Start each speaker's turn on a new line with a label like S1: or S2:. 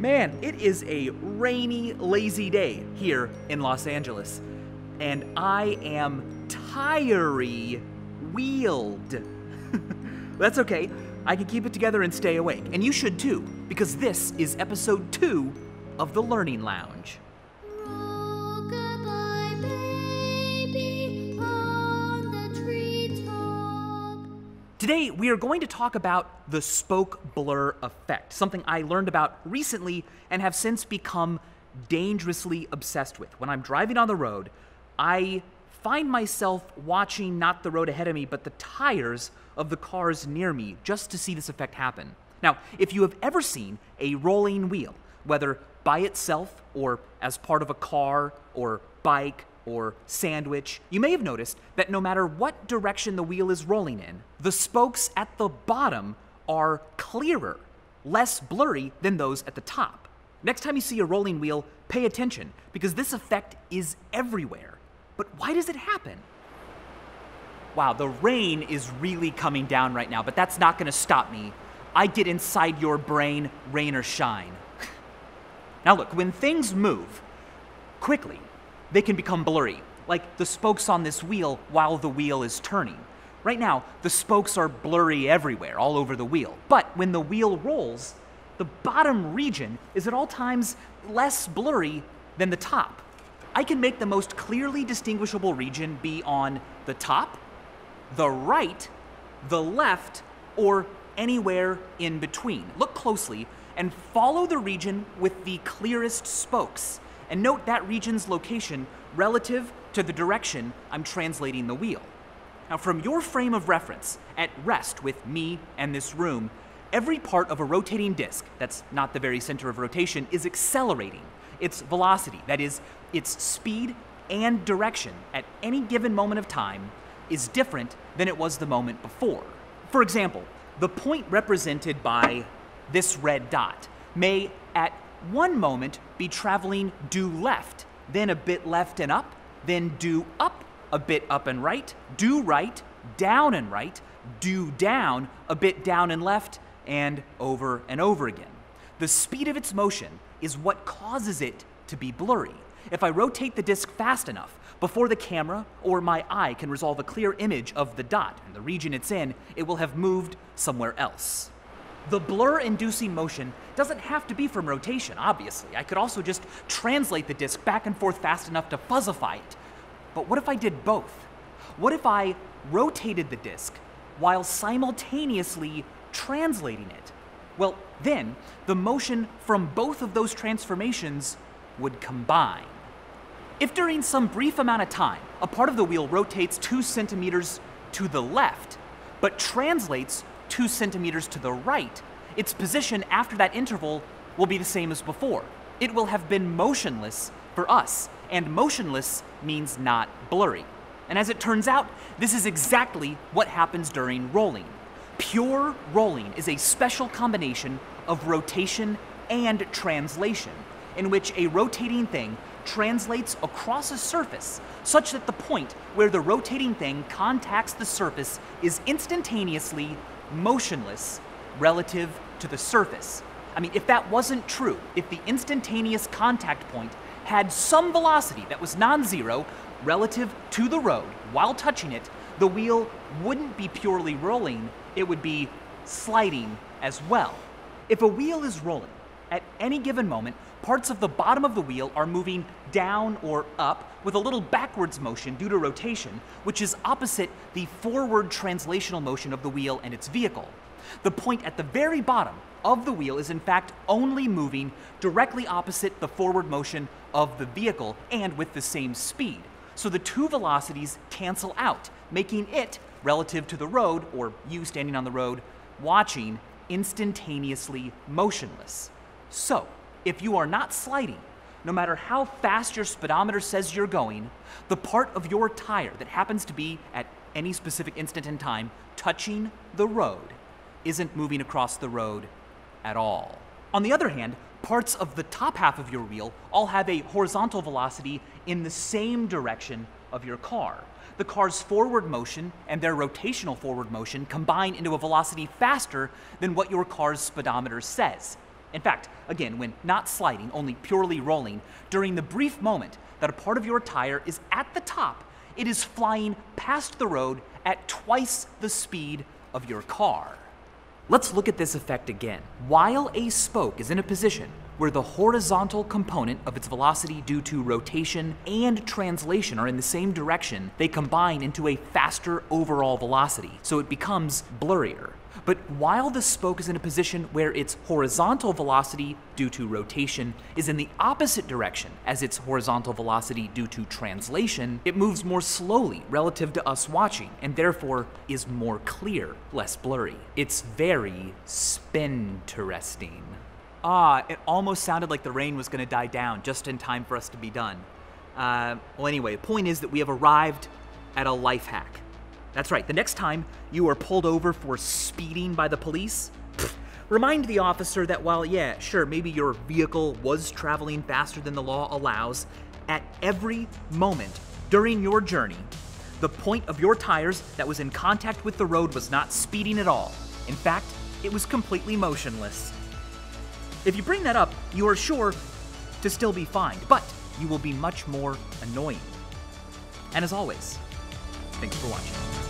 S1: Man, it is a rainy, lazy day here in Los Angeles, and I am tire-wheeled. That's okay, I can keep it together and stay awake, and you should too, because this is episode 2 of the Learning Lounge.
S2: Rock-a-bye baby on the treetop.
S1: Today, we are going to talk about the spoke blur effect, something I learned about recently and have since become dangerously obsessed with. When I'm driving on the road, I find myself watching not the road ahead of me, but the tires of the cars near me just to see this effect happen. Now, if you have ever seen a rolling wheel, whether by itself or as part of a car or bike or sandwich, you may have noticed that no matter what direction the wheel is rolling in, the spokes at the bottom are clearer, less blurry than those at the top. Next time you see a rolling wheel, pay attention, because this effect is everywhere. But why does it happen? Wow, the rain is really coming down right now, but that's not gonna stop me. I get inside your brain, rain or shine. Now look, when things move quickly, they can become blurry, like the spokes on this wheel while the wheel is turning. Right now, the spokes are blurry everywhere, all over the wheel. But when the wheel rolls, the bottom region is at all times less blurry than the top. I can make the most clearly distinguishable region be on the top, the right, the left, or anywhere in between. Look closely and follow the region with the clearest spokes. And note that region's location relative to the direction I'm translating the wheel. Now, from your frame of reference, at rest with me and this room, every part of a rotating disc that's not the very center of rotation is accelerating. Its velocity, that is, its speed and direction at any given moment of time, is different than it was the moment before. For example, the point represented by this red dot may at one moment be traveling due left, then a bit left and up, then due up, a bit up and right, due right, down and right, due down, a bit down and left, and over again. The speed of its motion is what causes it to be blurry. If I rotate the disc fast enough, before the camera or my eye can resolve a clear image of the dot and the region it's in, it will have moved somewhere else. The blur-inducing motion doesn't have to be from rotation, obviously. I could also just translate the disc back and forth fast enough to fuzzify it. But what if I did both? What if I rotated the disc while simultaneously translating it? Well, then the motion from both of those transformations would combine. If during some brief amount of time, a part of the wheel rotates 2 centimeters to the left, but translates 2 centimeters to the right, its position after that interval will be the same as before. It will have been motionless for us, and motionless means not blurry. And as it turns out, this is exactly what happens during rolling. Pure rolling is a special combination of rotation and translation, in which a rotating thing translates across a surface such that the point where the rotating thing contacts the surface is instantaneously motionless relative to the surface. I mean, if that wasn't true, if the instantaneous contact point had some velocity that was non-zero relative to the road while touching it, the wheel wouldn't be purely rolling, it would be sliding as well. If a wheel is rolling, at any given moment, parts of the bottom of the wheel are moving down or up with a little backwards motion due to rotation, which is opposite the forward translational motion of the wheel and its vehicle. The point at the very bottom of the wheel is in fact only moving directly opposite the forward motion of the vehicle and with the same speed. So the two velocities cancel out, making it, relative to the road, or you standing on the road, watching, instantaneously motionless. So, if you are not sliding, no matter how fast your speedometer says you're going, the part of your tire that happens to be, at any specific instant in time, touching the road isn't moving across the road at all. On the other hand, parts of the top half of your wheel all have a horizontal velocity in the same direction of your car. The car's forward motion and their rotational forward motion combine into a velocity faster than what your car's speedometer says. In fact, again, when not sliding, only purely rolling, during the brief moment that a part of your tire is at the top, it is flying past the road at twice the speed of your car. Let's look at this effect again. While a spoke is in a position where the horizontal component of its velocity due to rotation and translation are in the same direction, they combine into a faster overall velocity, so it becomes blurrier. But while the spoke is in a position where its horizontal velocity due to rotation is in the opposite direction as its horizontal velocity due to translation, it moves more slowly relative to us watching, and therefore is more clear, less blurry. It's very spin-teresting. It almost sounded like the rain was gonna die down just in time for us to be done. Well, anyway, the point is that we have arrived at a life hack. That's right, the next time you are pulled over for speeding by the police, remind the officer that while, yeah, sure, maybe your vehicle was traveling faster than the law allows, at every moment during your journey, the point of your tires that was in contact with the road was not speeding at all. In fact, it was completely motionless. If you bring that up, you are sure to still be fined, but you will be much more annoying. And as always, thanks for watching.